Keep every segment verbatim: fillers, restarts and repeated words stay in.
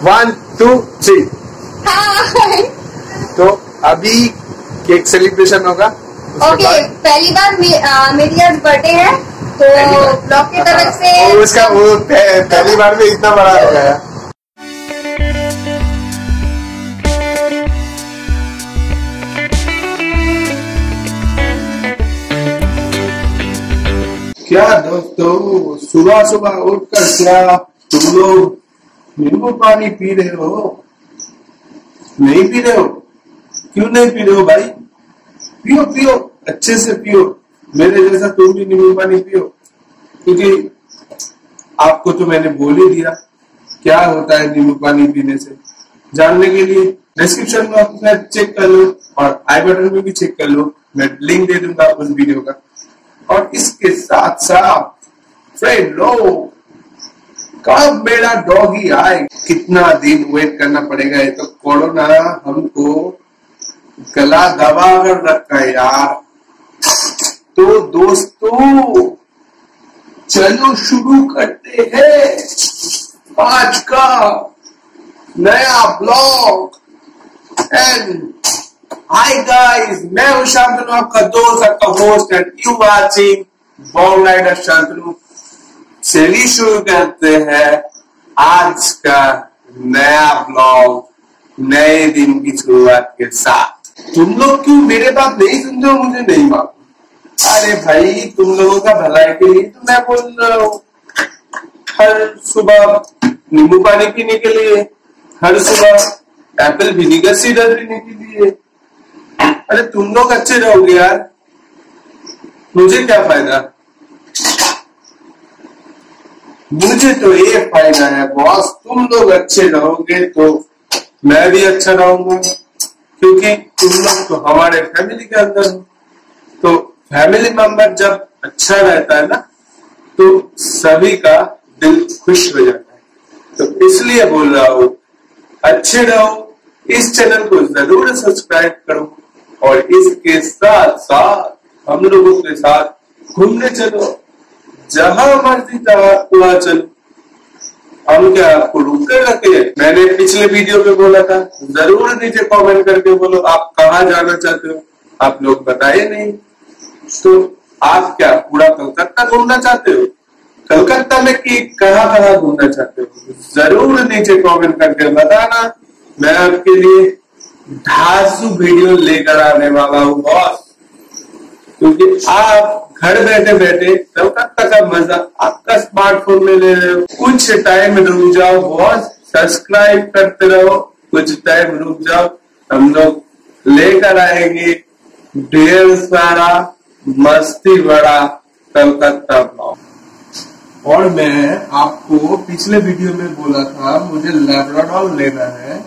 One two three. Hi. तो अभी cake celebration होगा। ओके okay, पहली बार मे, आ, मेरी आज बर्थडे है तो ब्लॉग की तरफ से वो उसका वो पहली बार में इतना बड़ा हो गया। क्या दोस्तों, सुबह सुबह उठकर क्या तुम लोग नींबू पानी पी रहे हो? नहीं पी रहे हो? क्यों नहीं पी रहे हो भाई? पियो पियो, अच्छे से पियो। मेरे जैसा तुम भी नींबू पानी पियो, क्योंकि आपको तो मैंने बोल ही दिया क्या होता है नींबू पानी पीने से। जानने के लिए डिस्क्रिप्शन बॉक्स में चेक कर लो और आई बटन में भी चेक कर लो, मैं लिंक दे दूंगा उस वीडियो का। और इसके साथ साथ फ्रेंड लो, कब मेरा डॉगी आए, कितना दिन वेट करना पड़ेगा। ये तो कोरोना हमको गला दबा कर रखा है यार। तो दोस्तों चलो शुरू करते हैं आज का नया ब्लॉग। एंड हाय गाइस, मैं हूं शांतनु, आपका दोस्त, आपका host and you watching Bong Rider Shantanu. चलिए शुरू करते हैं आज का नया ब्लॉग, नए दिन की शुरुआत के साथ। तुम लोग क्यों मेरे बात नहीं सुनते हो मुझे नहीं मालूम। अरे भाई, तुम लोगों का भलाई के लिए तो मैं बोल रहा हूँ। हर सुबह नींबू पानी पीने के लिए, हर सुबह एप्पल विनीगर सीरप पीने के लिए। अरे तुम लोग अच्छे रहोगे यार, मुझे क्या फायदा? मुझे तो ये फायदा है बॉस, तुम लोग अच्छे रहोगे तो मैं भी अच्छा रहूंगा, क्योंकि तुम लोग तो हमारे फैमिली के अंदर हो। तो फैमिली मेंबर जब अच्छा रहता है ना तो सभी का दिल खुश हो जाता है। तो इसलिए बोल रहा हूँ अच्छे रहो, इस चैनल को जरूर सब्सक्राइब करो और इसके साथ साथ हम लोगों के साथ घूमने चलो, जहां मर्जी वहां चलो। हम क्या आपको रुक कर रखे? मैंने पिछले वीडियो में बोला था, जरूर नीचे कमेंट करके बोलो आप कहाँ जाना चाहते हो। आप लोग बताए नहीं, तो आप क्या पूरा कलकत्ता घूमना चाहते हो? कलकत्ता में कि कहाँ कहाँ घूमना चाहते हो? जरूर नीचे कमेंट करके बताना। मैं आपके लिए धांसू वीडियो लेकर आने वाला हूँ बॉस, क्योंकि आप घर बैठे बैठे कलकत्ता का मजा आपका स्मार्टफोन में ले रहे हो। कुछ टाइम रुक जाओ बॉस, सब्सक्राइब करते रहो, कुछ टाइम रुक जाओ, हम लोग लेकर आएंगे ढेर सारा मस्ती भरा कलकत्ता ब्लॉग। और मैं आपको पिछले वीडियो में बोला था मुझे लैब्राडोर लेना है।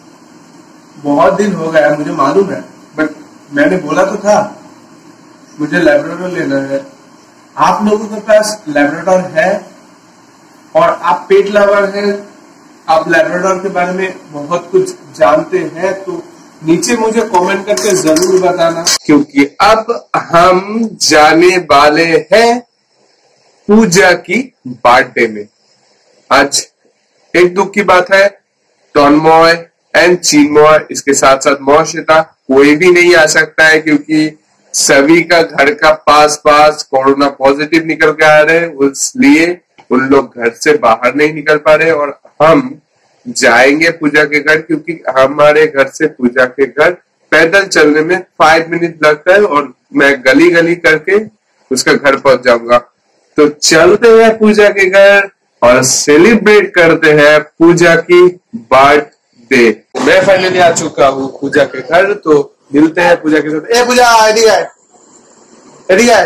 बहुत दिन हो गया मुझे मालूम है, बट मैंने बोला तो था मुझे लैब्राडोर लेना है। आप लोगों के पास लैब्राडोर है और आप पेट लवर हैं, आप लैब्राडोर के बारे में बहुत कुछ जानते हैं, तो नीचे मुझे कमेंट करके जरूर बताना, क्योंकि अब हम जाने वाले हैं पूजा की बर्थडे में। आज एक दुख की बात है, तन्मय एंड चिन्मय, इसके साथ साथ मोशिता, कोई भी नहीं आ सकता है क्योंकि सभी का घर का पास पास कोरोना पॉजिटिव निकल के आ रहे हैं, इसलिए उन लोग घर से बाहर नहीं निकल पा रहे। और हम जाएंगे पूजा के घर, क्योंकि हमारे घर से पूजा के घर पैदल चलने में फाइव मिनट लगता है और मैं गली गली करके उसका घर पहुंच जाऊंगा। तो चलते हैं पूजा के घर और सेलिब्रेट करते हैं पूजा की बर्थडे। मैं फाइनली आ चुका हूँ पूजा के घर, तो मिलते हैं पूजा के साथ। ए पूजा, रेडी है? रेडी है?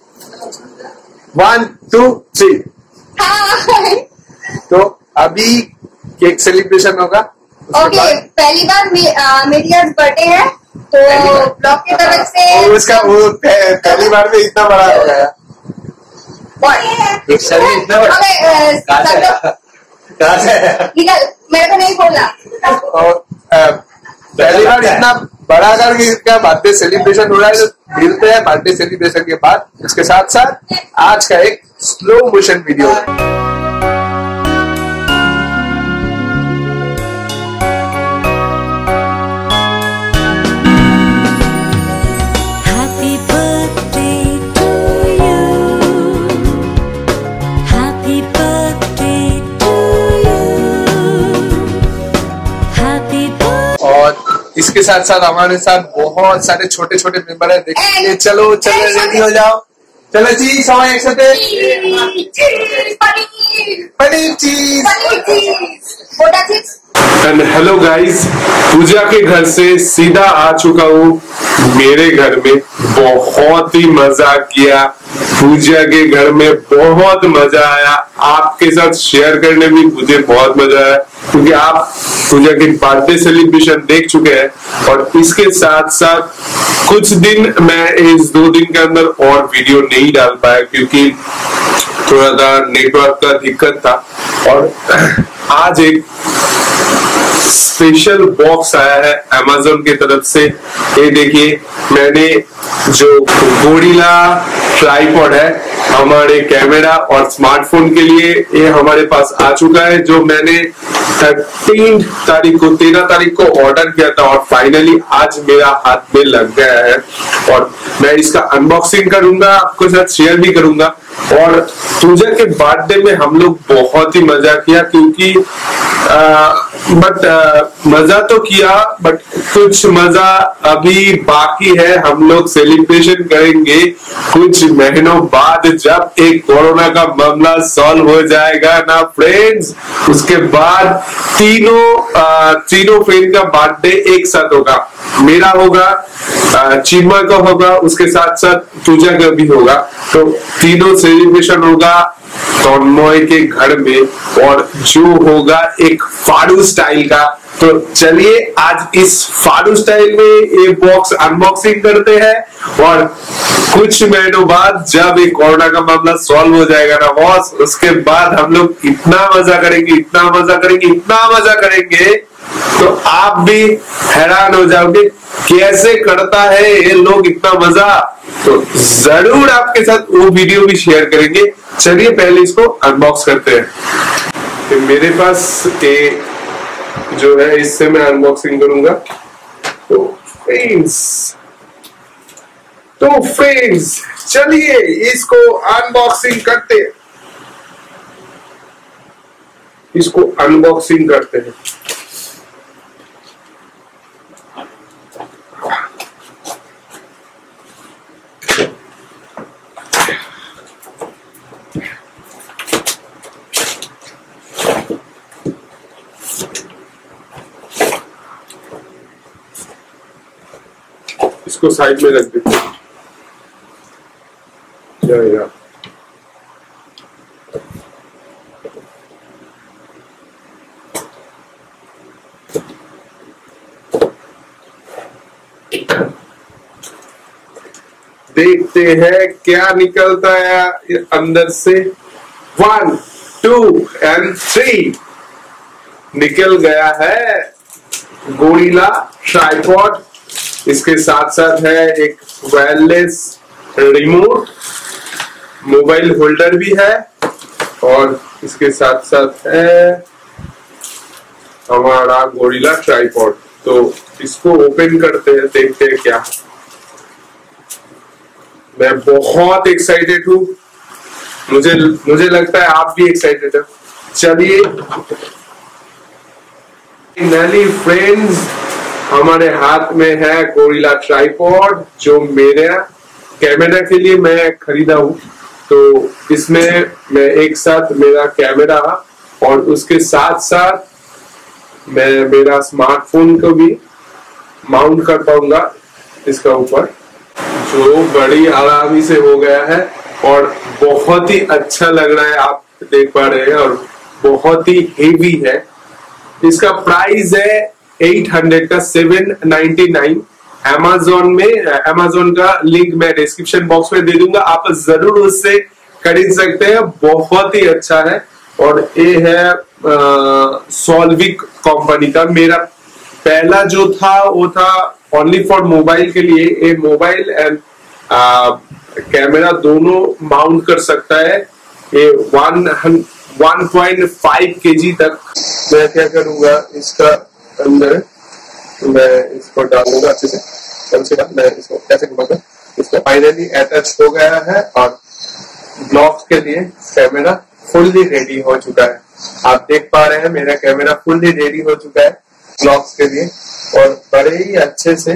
One two three. हाय। तो अभी केक सेलिब्रेशन होगा। ओके okay, पहली बार मे, आ, मेरी आज बर्थडे है तो ब्लॉग की तरफ से वो उसका वो पहली बार में इतना बड़ा हो गया। इतना बड़ा निकल, मेरे को नहीं बोला। पहली बार इतना बड़ा करके इसका बर्थडे सेलिब्रेशन हो रहा है, तो मिलते हैं बर्थडे सेलिब्रेशन के बाद। इसके साथ साथ आज का एक स्लो मोशन वीडियो। इसके साथ साथ हमारे साथ बहुत सारे छोटे छोटे मेंबर है। देखिए चलो चलो रेडी हो जाओ, चलो जी समय एक साथ पनीर चीज। एंड हेलो गाइस, पूजा के घर से सीधा आ चुका हूँ मेरे घर में। बहुत ही मजा किया, पूजा के घर में बहुत मजा आया। आपके साथ शेयर करने में मुझे बहुत मजा आया क्योंकि आप पूजा के बर्थडे सेलिब्रेशन देख चुके हैं। और इसके साथ साथ कुछ दिन मैं इस दो दिन के अंदर और वीडियो नहीं डाल पाया क्योंकि थोड़ा सा नेटवर्क का दिक्कत था। और आज एक स्पेशल बॉक्स आया है अमेज़न की तरफ से। ये देखिए, मैंने जो गोरिल्ला ट्राइपॉड है हमारे कैमरा और स्मार्टफोन के लिए, ये हमारे पास आ चुका है, जो मैंने तीन तारीख को तेरह तारीख को ऑर्डर किया था और फाइनली आज मेरा हाथ में लग गया है। और मैं इसका अनबॉक्सिंग करूंगा, आपके साथ शेयर भी करूंगा। और पूजा के बर्थडे में हम लोग बहुत ही मजा किया क्योंकि बट मजा तो किया, बट कुछ मजा अभी बाकी है। हम लोग सेलिब्रेशन करेंगे कुछ महीनों बाद, जब एक कोरोना का मामला सॉल्व हो जाएगा ना फ्रेंड्स। उसके बाद तीनों आ, तीनों फ्रेंड का बर्थडे एक साथ होगा। मेरा होगा, चिन्मय का होगा, उसके साथ साथ पूजा का भी होगा। तो तीनों सेलिब्रेशन होगा तन्मय के घर में, और जो होगा एक फाड़ू स्टाइल का। तो चलिए आज इस फाड़ू स्टाइल में ये बॉक्स अनबॉक्सिंग करते हैं। और कुछ महीनों बाद जब ये कोरोना का मामला सॉल्व हो जाएगा ना बॉस, उसके बाद हम लोग इतना मजा करेंगे, इतना मजा करेंगे, इतना मजा करेंगे, तो आप भी हैरान हो जाओगे कैसे करता है ये लोग इतना मजा। तो जरूर आपके साथ वो वीडियो भी शेयर करेंगे। चलिए पहले इसको अनबॉक्स करते हैं। तो मेरे पास ये जो है, इससे मैं अनबॉक्सिंग करूंगा। तो फ्रेंड्स तो फ्रेंड्स चलिए इसको अनबॉक्सिंग करते हैं, इसको अनबॉक्सिंग करते हैं। इसको साइड में रख देते हैं। जाएगा देखते हैं क्या निकलता है अंदर से। वन टू एंड थ्री निकल गया है गोरिल्ला ट्राइपॉड। इसके साथ साथ है एक वायरलेस रिमोट, मोबाइल होल्डर भी है, और इसके साथ साथ है हमारा गोरिल्ला ट्राइपॉड। तो इसको ओपन करते हैं, देखते हैं क्या। मैं बहुत एक्साइटेड हूँ, मुझे मुझे लगता है आप भी एक्साइटेड है। चलिए फाइनली फ्रेंड्स हमारे हाथ में है गोरिल्ला ट्राइपॉड, जो मेरे कैमरा के लिए मैं खरीदा हूँ। तो इसमें मैं एक साथ मेरा कैमरा और उसके साथ साथ मैं मेरा स्मार्टफोन को भी माउंट कर पाऊंगा इसका ऊपर, जो बड़ी आरामी से हो गया है और बहुत ही अच्छा लग रहा है, आप देख पा रहे हैं, और बहुत ही हेवी है। इसका प्राइस है आठ सौ का सेवन नाइनटी नाइन। अमेज़न में, अमेज़न का लिंक मैं डिस्क्रिप्शन बॉक्स में दे दूंगा, आप जरूर उससे खरीद सकते हैं। बहुत ही अच्छा है। और ये है सॉल्विक कंपनी का। मेरा पहला जो था वो था ओनली फॉर मोबाइल के लिए। ये मोबाइल एंड कैमरा दोनों माउंट कर सकता है। ये one one point five K तक। मैं क्या करूंगा, इसका अंदर मैं इसको डालूंगा अच्छे से, कम से कम मैं इसको कैसे घुमाऊंगा। इसका फाइनली अटैच हो गया है और ब्लॉक्स के लिए कैमरा फुल्ली रेडी हो चुका है। आप देख पा रहे हैं मेरा कैमरा फुल्ली रेडी हो चुका है ब्लॉक्स के लिए। और बड़े ही अच्छे से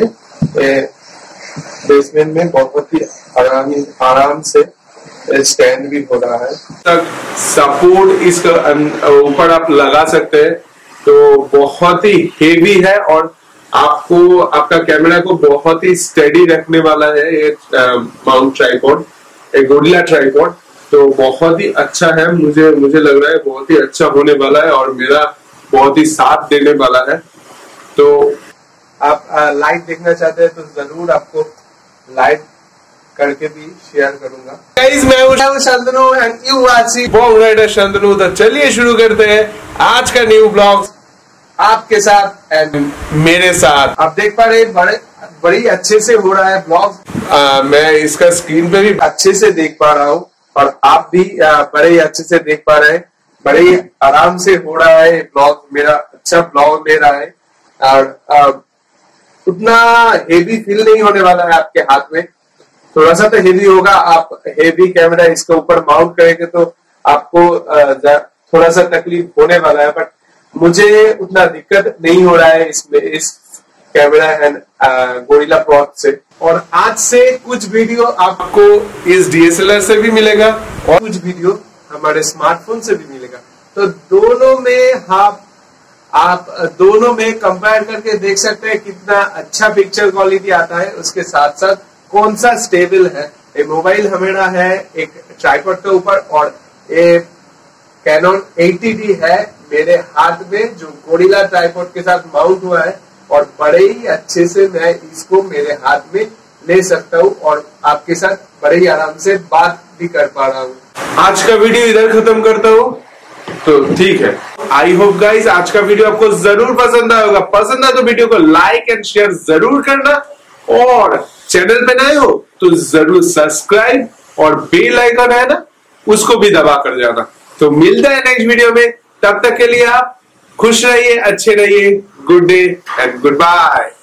बेसमेंट में बहुत ही आराम आराम से स्टैंड भी हो रहा है। तक सपोर्ट इसका ऊपर आप लगा सकते हैं, तो बहुत ही हेवी है और आपको आपका कैमरा को बहुत ही स्टेडी रखने वाला है ये माउंट ट्राइपॉड, एक गोरिल्ला ट्राइपॉड। तो बहुत ही अच्छा है, मुझे मुझे लग रहा है बहुत ही अच्छा होने वाला है और मेरा बहुत ही साथ देने वाला है। तो आप लाइव देखना चाहते हैं तो जरूर आपको लाइव करके भी शेयर करूंगा। गाइस मैं हूं Shantanu and you watching Bong Rider Shantanu. तो चलिए शुरू करते हैं आज का न्यू ब्लॉग आपके साथ एंड मेरे साथ। आप देख पा रहे हैं बड़े बड़ी अच्छे से हो रहा है ब्लॉग। मैं इसका स्क्रीन पे भी अच्छे से देख पा रहा हूँ और आप भी आ, बड़े ही अच्छे से देख पा रहे हैं। बड़े ही आराम से हो रहा है ब्लॉग, मेरा अच्छा ब्लॉग ले रहा है और आ, उतना हेवी फील नहीं होने वाला है आपके हाथ में। थोड़ा सा तो हेवी होगा, आप हेवी कैमरा इसके ऊपर माउंट करेंगे तो आपको आ, थोड़ा सा तकलीफ होने वाला है, बट मुझे उतना दिक्कत नहीं हो रहा है इसमें इस कैमरा एंड गोरिल्ला प्रो से। और आज से कुछ वीडियो आपको इस डी एस एल आर से भी मिलेगा और कुछ वीडियो हमारे स्मार्टफोन से भी मिलेगा। तो दोनों में आप आप दोनों में कंपेयर करके देख सकते हैं कितना अच्छा पिक्चर क्वालिटी आता है, उसके साथ साथ कौन सा स्टेबल है। ये मोबाइल हमेरा है एक ट्राइपॉड के ऊपर और ये कैनन एटी डी है मेरे हाथ में जो गोरिल्ला ट्राइपॉड के साथ माउंट हुआ है और बड़े ही अच्छे से मैं इसको मेरे हाथ में ले सकता हूँ और आपके साथ बड़े ही आराम से बात भी कर पा रहा हूँ। आज का वीडियो इधर खत्म करता हूँ, तो ठीक है। आई होप गाइस आज का वीडियो आपको जरूर पसंद आया होगा। पसंद आया तो वीडियो को लाइक एंड शेयर जरूर करना और चैनल पे नए हो तो जरूर सब्सक्राइब और बेल आइकन है ना उसको भी दबा कर जाना। तो मिलता है नेक्स्ट वीडियो में, तब तक के लिए आप खुश रहिए, अच्छे रहिए, good day and good bye.